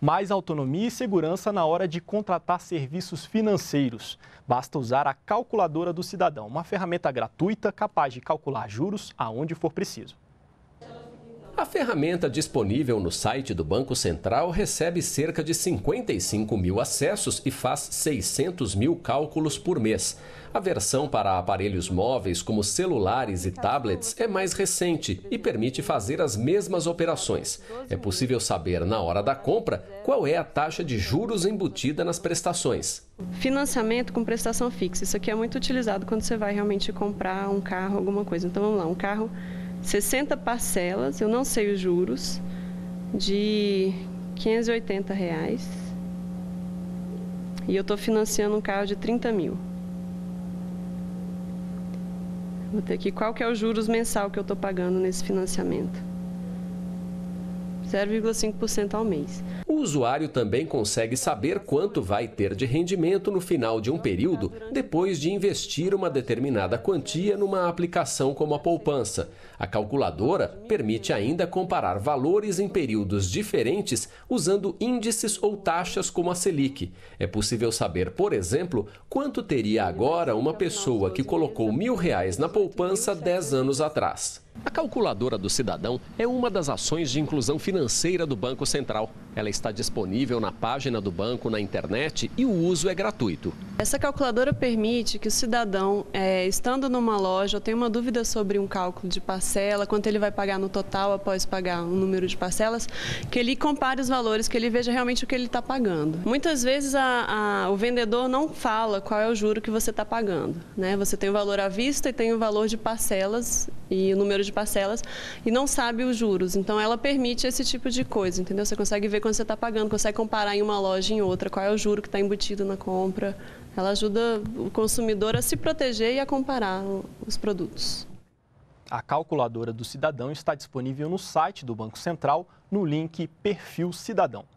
Mais autonomia e segurança na hora de contratar serviços financeiros. Basta usar a calculadora do cidadão, uma ferramenta gratuita capaz de calcular juros aonde for preciso. A ferramenta disponível no site do Banco Central recebe cerca de 55 mil acessos e faz 600 mil cálculos por mês. A versão para aparelhos móveis como celulares e tablets é mais recente e permite fazer as mesmas operações. É possível saber na hora da compra qual é a taxa de juros embutida nas prestações. Financiamento com prestação fixa. Isso aqui é muito utilizado quando você vai realmente comprar um carro, alguma coisa. Então vamos lá, um carro 60 parcelas, eu não sei os juros, de R$580. E eu estou financiando um carro de 30 mil. Vou ter aqui qual que é o juros mensal que eu estou pagando nesse financiamento. 0,5% ao mês. O usuário também consegue saber quanto vai ter de rendimento no final de um período depois de investir uma determinada quantia numa aplicação como a poupança. A calculadora permite ainda comparar valores em períodos diferentes usando índices ou taxas como a Selic. É possível saber, por exemplo, quanto teria agora uma pessoa que colocou R$1.000 na poupança 10 anos atrás. A calculadora do cidadão é uma das ações de inclusão financeira do Banco Central. Ela está disponível na página do banco na internet e o uso é gratuito. Essa calculadora permite que o cidadão, estando numa loja, tenha uma dúvida sobre um cálculo de parcela, quanto ele vai pagar no total após pagar um número de parcelas, que ele compare os valores, que ele veja realmente o que ele está pagando. Muitas vezes o vendedor não fala qual é o juro que você está pagando, né? Você tem o valor à vista e tem o valor de parcelas e o número de parcelas e não sabe os juros. Então ela permite esse tipo de coisa, entendeu? Você consegue ver quando você está pagando, consegue comparar em uma loja e em outra qual é o juro que está embutido na compra. Ela ajuda o consumidor a se proteger e a comparar os produtos. A calculadora do cidadão está disponível no site do Banco Central, no link Perfil Cidadão.